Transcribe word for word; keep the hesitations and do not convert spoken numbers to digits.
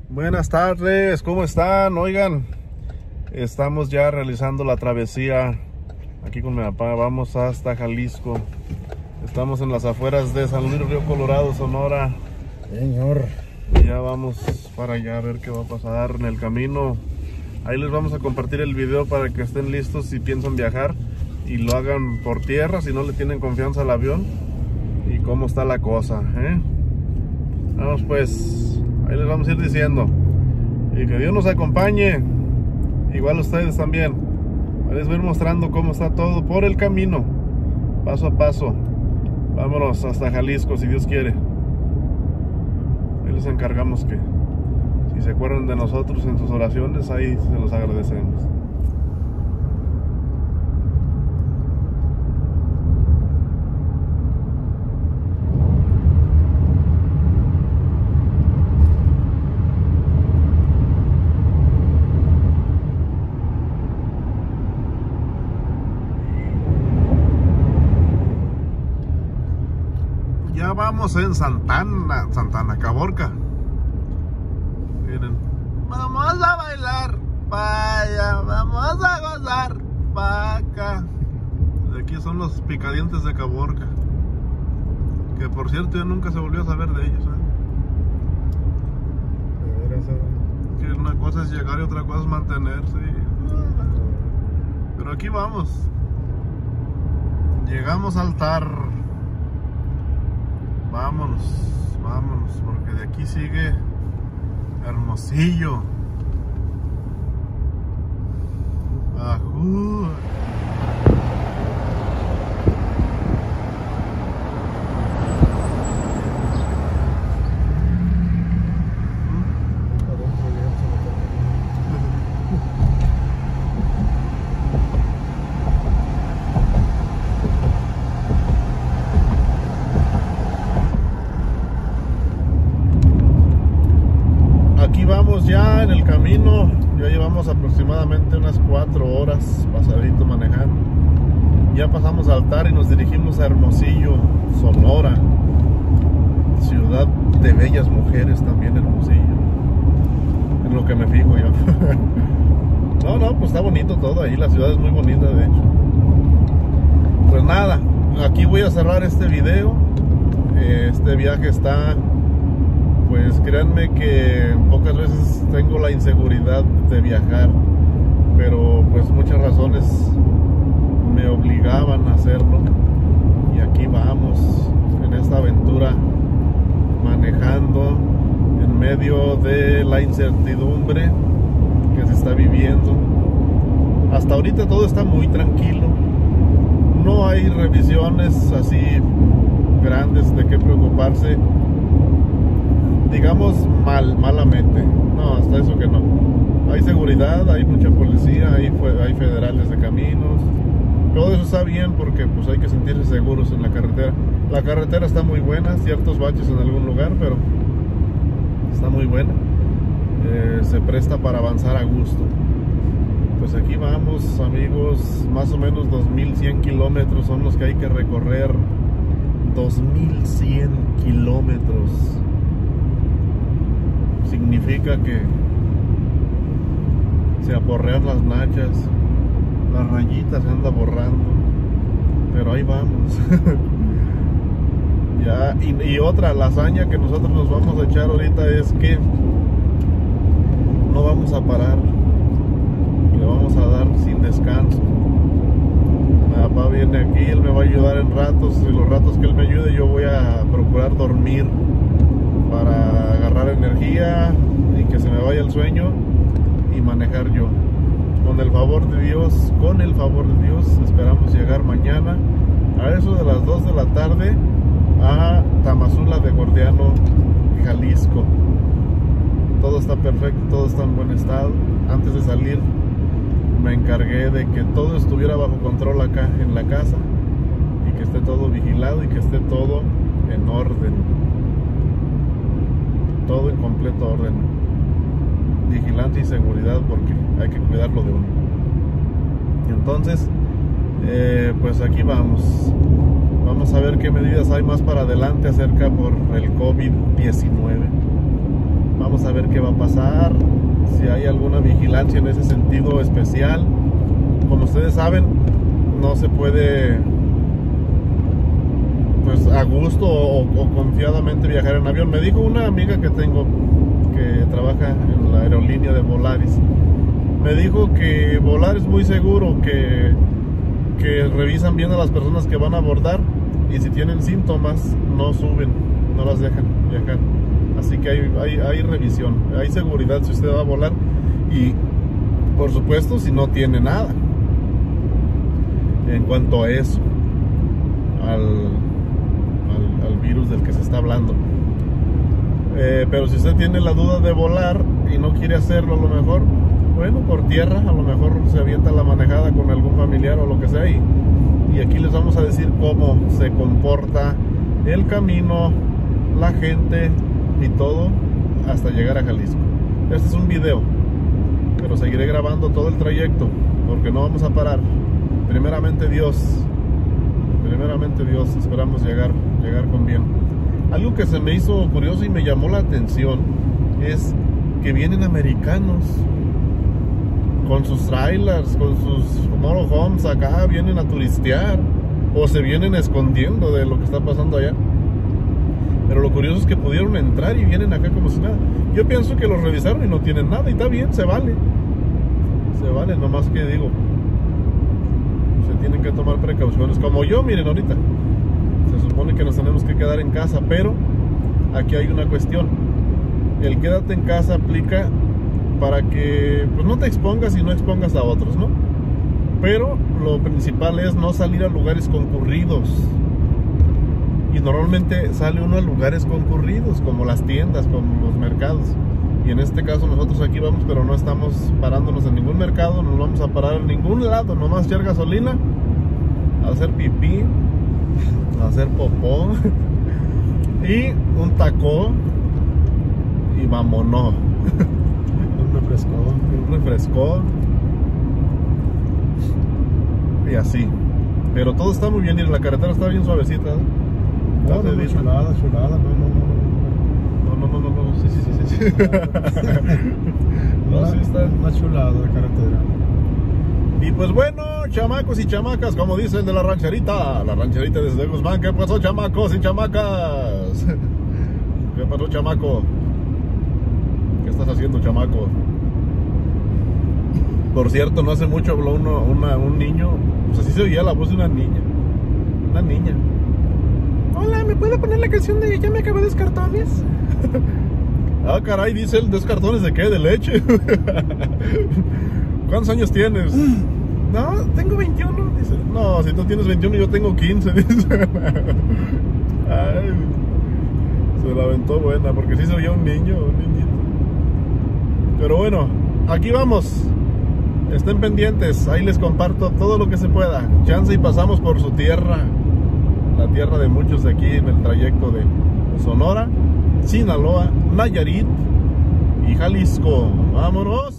Buenas tardes, ¿cómo están? Oigan, estamos ya realizando la travesía aquí con mi papá. Vamos hasta Jalisco. Estamos en las afueras de San Luis Río Colorado, Sonora. Señor. Y ya vamos para allá a ver qué va a pasar en el camino. Ahí les vamos a compartir el video para que estén listos si piensan viajar y lo hagan por tierra, si no le tienen confianza al avión, y cómo está la cosa, ¿eh? Vamos pues, ahí les vamos a ir diciendo. Y que Dios nos acompañe, igual ustedes también. Ahí les voy a ir mostrando cómo está todo por el camino, paso a paso. Vámonos hasta Jalisco, si Dios quiere. Ahí les encargamos que si se acuerdan de nosotros en sus oraciones, ahí se los agradecemos. Ya vamos en Santana, Santana, Caborca. Miren. Vamos a bailar, vaya, vamos a gozar, pa' acá. De aquí son los picadientes de Caborca. Que por cierto ya nunca se volvió a saber de ellos, ¿eh? Que una cosa es llegar y otra cosa es mantenerse. Pero aquí vamos. Llegamos al altar. Vámonos, vámonos, porque de aquí sigue Hermosillo. Ajú. Aquí vamos ya en el camino. Ya llevamos aproximadamente unas cuatro horas pasadito manejando. Ya pasamos al altar y nos dirigimos a Hermosillo, Sonora. Ciudad de bellas mujeres también, Hermosillo. En lo que me fijo yo. No, no, pues está bonito todo ahí. La ciudad es muy bonita, de hecho. Pues nada, aquí voy a cerrar este video. Este viaje está... Pues créanme que pocas veces tengo la inseguridad de viajar, pero pues muchas razones me obligaban a hacerlo. Y aquí vamos, en esta aventura, manejando en medio de la incertidumbre que se está viviendo. Hasta ahorita todo está muy tranquilo. No hay revisiones así grandes de qué preocuparse. Digamos mal, malamente. No, hasta eso que no. Hay seguridad, hay mucha policía, hay, hay federales de caminos. Todo eso está bien porque pues hay que sentirse seguros en la carretera. La carretera está muy buena, ciertos baches en algún lugar, pero está muy buena. Eh, se presta para avanzar a gusto. Pues aquí vamos, amigos, más o menos dos mil cien kilómetros son los que hay que recorrer. dos mil cien kilómetros. Significa que se aporrean las nachas, las rayitas se anda borrando, pero ahí vamos. Ya, y, y otra, la hazaña que nosotros nos vamos a echar ahorita es que no vamos a parar, le vamos a dar sin descanso. Mi papá viene aquí, él me va a ayudar en ratos, y los ratos que él me ayude yo voy a procurar dormir para agarrar energía y que se me vaya el sueño y manejar yo. Con el favor de Dios, con el favor de Dios, esperamos llegar mañana a eso de las dos de la tarde a Tamazula de Gordiano, Jalisco. Todo está perfecto, todo está en buen estado. Antes de salir me encargué de que todo estuviera bajo control acá en la casa y que esté todo vigilado y que esté todo en orden. Todo en completo orden, vigilancia y seguridad, porque hay que cuidarlo de uno. Entonces, eh, pues aquí vamos. Vamos a ver qué medidas hay más para adelante acerca por el COVID diecinueve. Vamos Vamos a ver qué va a pasar, si hay alguna vigilancia en ese sentido especial. Como ustedes saben, no se puede pues a gusto o, o confiadamente viajar en avión. Me dijo una amiga que tengo que trabaja en la aerolínea de Volaris, me dijo que volar es muy seguro, que, que revisan bien a las personas que van a abordar y si tienen síntomas no suben, no las dejan viajar. Así que hay, hay, hay revisión, hay seguridad si usted va a volar y por supuesto si no tiene nada. En cuanto a eso, al, al, al virus del que se está hablando. Eh, pero si usted tiene la duda de volar y no quiere hacerlo, a lo mejor, bueno, por tierra, a lo mejor se avienta la manejada con algún familiar o lo que sea. Y, y aquí les vamos a decir cómo se comporta el camino, la gente y todo hasta llegar a Jalisco. Este es un video, pero seguiré grabando todo el trayecto porque no vamos a parar. Primeramente Dios, primeramente Dios, esperamos llegar, llegar con bien. Algo que se me hizo curioso y me llamó la atención es que vienen americanos con sus trailers, con sus motorhomes acá, vienen a turistear o se vienen escondiendo de lo que está pasando allá. Pero lo curioso es que pudieron entrar y vienen acá como si nada. Yo pienso que los revisaron y no tienen nada y está bien, se vale. Se vale, nomás que digo, se tienen que tomar precauciones. Como yo, miren ahorita, se supone que nos tenemos que quedar en casa, pero aquí hay una cuestión. El quédate en casa aplica para que pues no te expongas y no expongas a otros, ¿no? Pero lo principal es no salir a lugares concurridos. Y normalmente sale uno a lugares concurridos, como las tiendas, como los mercados. Y en este caso nosotros aquí vamos, pero no estamos parándonos en ningún mercado, no nos vamos a parar en ningún lado, nomás echar gasolina, a hacer pipí, a hacer popó y un taco y vámonos. Un refresco. Un refresco. Y así. Pero todo está muy bien y la carretera está bien suavecita, ¿eh? No, no, no, chulada, chulada, no, no, no, no, no, no, no, no, sí, sí, sí, sí. No, una, sí está una chulada de carretera. Y pues bueno, chamacos y chamacas, como dice el de la rancherita, la rancherita desde Guzmán. ¿Qué pasó, chamacos y chamacas? ¿Qué pasó, chamaco? ¿Qué estás haciendo, chamaco? Por cierto, no hace mucho habló uno, una, un niño, pues así se oía la voz de una niña. Una niña. Hola, ¿me puede poner la canción de Ya me acabé de cartones? Ah, caray, dice él, ¿de cartones de qué? ¿De leche? ¿Cuántos años tienes? No, tengo veintiuno, dice. No, si tú tienes veintiuno, yo tengo quince, dice. Ay, se la aventó buena, porque sí se oía un niño, un niñito. Pero bueno, aquí vamos. Estén pendientes, ahí les comparto todo lo que se pueda. Chance y pasamos por su tierra, la tierra de muchos de aquí en el trayecto de Sonora, Sinaloa, Nayarit y Jalisco. ¡Vámonos!